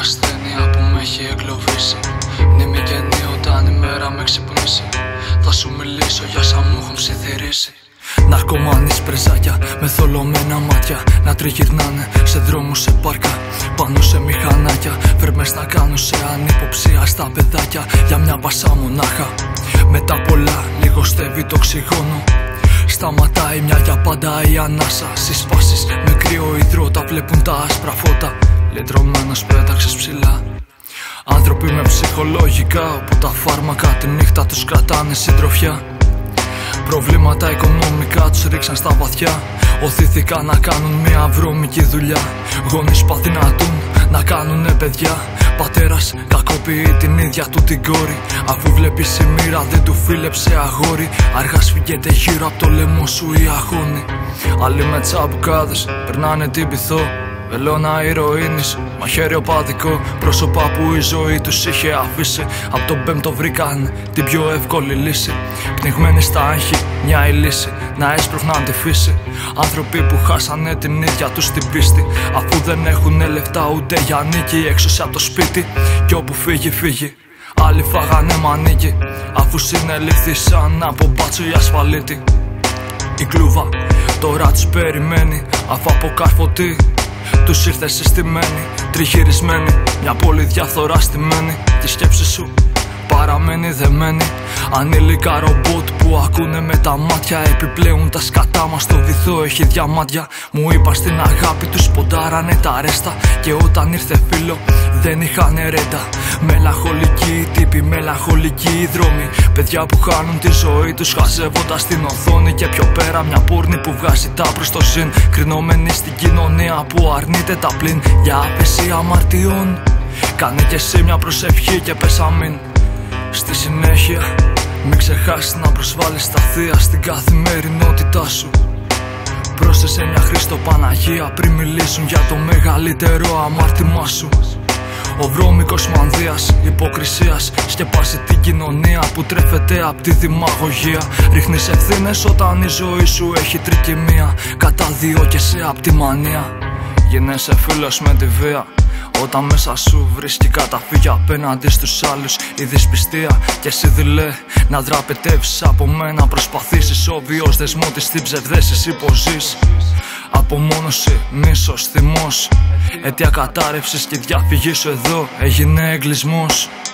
ασθένεια που με έχει εγκλωβίσει. Μνήμη γεννή όταν η μέρα με ξυπνήσει. Θα σου μιλήσω για σαν μου έχουν ψιθυρίσει. Ναρκωμάνοι πρεζάκια με θολωμένα μάτια να τριγυρνάνε σε δρόμους, σε πάρκα, πάνω σε μηχανάκια. Φερμές να κάνουν σε ανυποψία στα παιδάκια για μια μπασά μονάχα. Μετά πολλά λιγοστεύει το οξυγόνο. Σταματάει μια για πάντα η ανάσα. Συσπάσεις με κρύο υδρότα βλέπουν τα άσπρα φώτα. Λυτρωμένος πέταξες ψηλά. Άνθρωποι με ψυχολογικά όπου τα φάρμακα τη νύχτα τους κρατάνε συντροφιά. Προβλήματα οικονομικά τους ρίξαν στα βαθιά. Οθήθηκαν να κάνουν μια βρώμικη δουλειά. Γονείς παθηνατούν να κάνουνε παιδιά. Πατέρας κακοποιεί την ίδια του την κόρη. Αφού βλέπεις η μοίρα δεν του φίλεψε αγόρι. Αργά σφίγγεται γύρω από το λαιμό σου η αγώνη. Άλλοι με τσαμπουκάδες περνάνε την πυθό. Βελόνα ηρωίνης, μαχαίρι οπαδικό. Πρόσωπα που η ζωή τους είχε αφήσει. Απ' τον πέμπτο βρήκαν την πιο εύκολη λύση. Πνιγμένοι στα άγχη, μια η λύση να έσπρωχναν τη φύση. Άνθρωποι που χάσανε την ίδια τους την πίστη. Αφού δεν έχουνε λεφτά ούτε για νίκη. Έξω από το σπίτι κι όπου φύγει φύγει. Άλλοι φάγανε μανίκι αφού συνελήφθησαν από μπάτσο ή ασφαλίτη. Η κλούβα τώρα τους περιμένει αφού από καρφωτή τους ήρθε συστημένη, τριγυρισμένη. Μια πόλη διαφθορά στημένη. Τη σκέψη σου παραμένει δεμένη. Ανήλικα ρομπότ που ακούνε με τα μάτια. Επιπλέον τα σκατά μας στο βυθό έχει διαμάντια. Μου είπα στην αγάπη τους ποντάρανε τα ρέστα. Και όταν ήρθε φίλο δεν είχαν ρέντα. Μελαγχολικοί τύποι, μελαγχολικοί δρόμοι. Παιδιά που χάνουν τη ζωή τους χαζεύοντας την οθόνη. Και πιο πέρα μια πόρνη που βγάζει τα προς το ζήν. Κρινωμένη στην κοινωνία που αρνείται τα πλήν. Για άπεση αμαρτιών κάνε κι εσύ μια προσευχή και πες αμήν. Στη συνέχεια μην ξεχάσεις να προσβάλλεις τα θεία στην καθημερινότητά σου. Πρόσθεσε μια Χριστό Παναγία πριν μιλήσουν για το μεγαλύτερο αμάρτημά σου. Ο βρώμικος μανδύας υποκρισίας σκεπάζει την κοινωνία που τρέφεται απ' τη δημαγωγία. Ρίχνεις ευθύνες όταν η ζωή σου έχει τρικυμία. Καταδιώκεσαι απ' τη μανία. Γίνεσαι φίλος με τη βία όταν μέσα σου βρίσκει καταφύγει απέναντι στους άλλους η δυσπιστία. Και εσύ δειλέ να δραπετεύσεις από μένα. Προσπαθήσεις ο βίος δεσμό της στην ψευδέσεις υποζείς. Απομόνωση, μίσος, θυμός, αιτία κατάρρευσης και η διαφυγή σου εδώ έγινε εγκλισμός.